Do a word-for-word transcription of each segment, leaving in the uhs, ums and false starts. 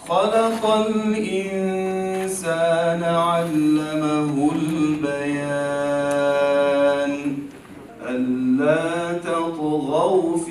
خلق الإنسان علمه البيان ألا تطغوا في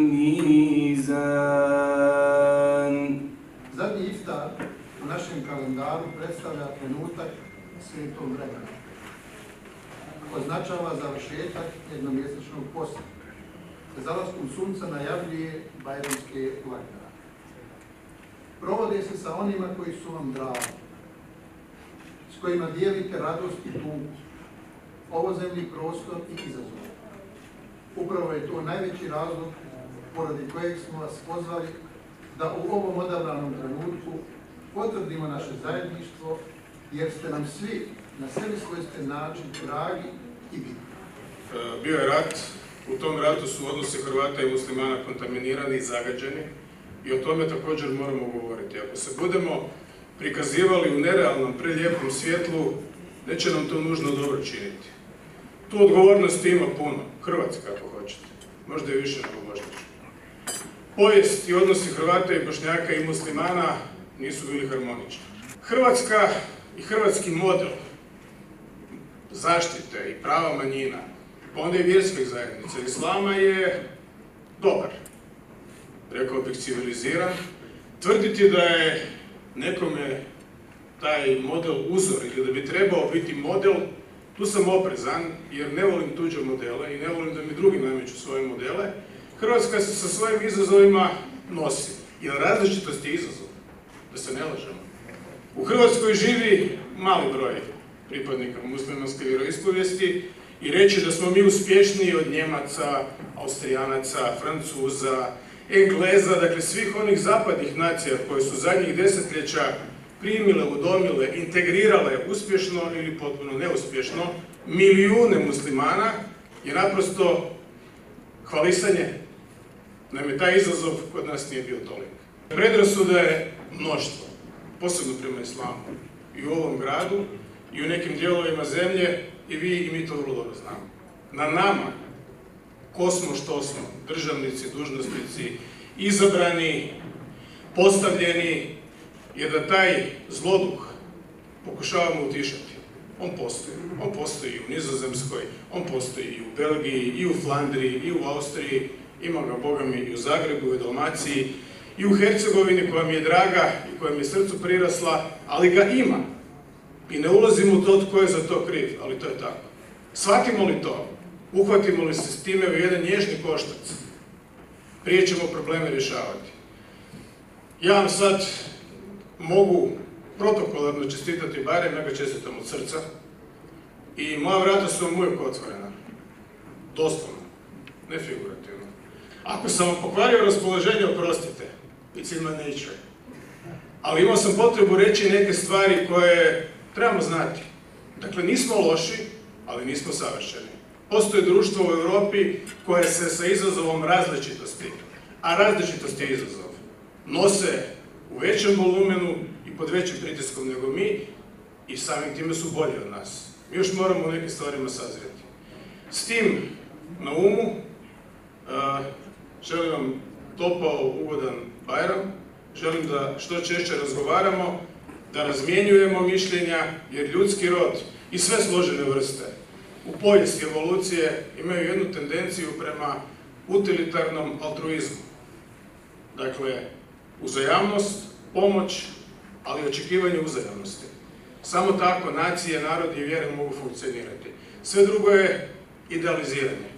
الميزان. Zadnji iftar u našem kalendaru predstavlja trenutak svetog vremena. Označava završetak jednomjesečnog posta. Zalaskom sunca najavljuje bajramske blagdane. Provode se sa onima koji su vam dragi, s kojima dijelite radost i tugu, ovozemni prostor i izazov. Upravo je to najveći razlog poradi kojeg smo vas pozvali da u ovom odabranom trenutku potvrdimo naše zajedništvo, jer ste nam svi na sebi svojstven način dragi i bitni. Bio je rat, u tom ratu su odnosi Hrvata i muslimana kontaminirani i zagađeni i o tome također moramo govoriti. Ako se budemo prikazivali u nerealnom, prelijepom svjetlu, neće nam to nužno dobro činiti. Tu odgovornosti ima puno, Hrvatska ako hoćete, možda i više nego možda. Povijest i odnosi Hrvata i Bošnjaka i muslimana nisu bili harmonični. Hrvatska i hrvatski model zaštite i prava manjina, pa onda i vjerskih zajednica islama je dobar, rekao bih civiliziran. Tvrditi da je nekome taj model uzor ili da bi trebao biti model, tu sam oprezan jer ne volim tuđe modele i ne volim da mi drugi nameću svoje modele. Hrvatska se sa svojim izazovima nosi, jer različitost je izazov, da se ne lažemo. U Hrvatskoj živi mali broj pripadnika muslimanske vjeroispovijesti i reći da smo mi uspješniji od Njemaca, Austrijanaca, Francuza, Engleza, dakle svih onih zapadnih nacija koje su zadnjih desetljeća primile, udomile, integrirale uspješno ili potpuno neuspješno milijune muslimana je naprosto hvalisanje. Naime, taj izazov kod nas nije bio toliko. Predrasuda je mnoštvo, posebno prema islamu. I u ovom gradu, i u nekim dijelovima zemlje, i vi i mi to vrlo dobro znamo. Na nama, ko smo, što smo, državnici, dužnosnici, izabrani, postavljeni, je da taj zloduh pokušavamo utišati. On postoji. On postoji i u Nizozemskoj, on postoji i u Belgiji, i u Flandriji, i u Austriji, ima ga, Boga mi, i u Zagrebu, i u Dalmaciji, i u Hercegovini koja mi je draga i koja mi je srcu prirasla, ali ga ima. I ne ulazim u to tko je za to kriv, ali to je tako. Shvatimo li to, uhvatimo li se s time u jedan nježni koštac, prije ćemo probleme rješavati. Ja vam sad mogu protokolarno čestitati barem, ja ga čestitam od srca, i moja vrata su vam uvijek otvorena. Doslovno, ne figurativno. Ako sam vam pokvario raspoloženje, oprostite, i cilima neće. Ali imao sam potrebu reći neke stvari koje trebamo znati. Dakle, nismo loši, ali nismo savršeni. Postoji društvo u Europi koje se sa izazovom različitosti, a različitost je izazov, nose u većem volumenu i pod većim pritiskom nego mi i samim time su bolji od nas. Mi još moramo u nekim stvarima sazrijeti. S tim na umu uh, želim vam topao, ugodan Bajram. Želim da što češće razgovaramo, da razmjenjujemo mišljenja, jer ljudski rod i sve složene vrste u povijesti evolucije imaju jednu tendenciju prema utilitarnom altruizmu. Dakle, uzajamnost, pomoć, ali očekivanje uzajamnosti. Samo tako nacije, narodi i vjere mogu funkcionirati. Sve drugo je idealiziranje.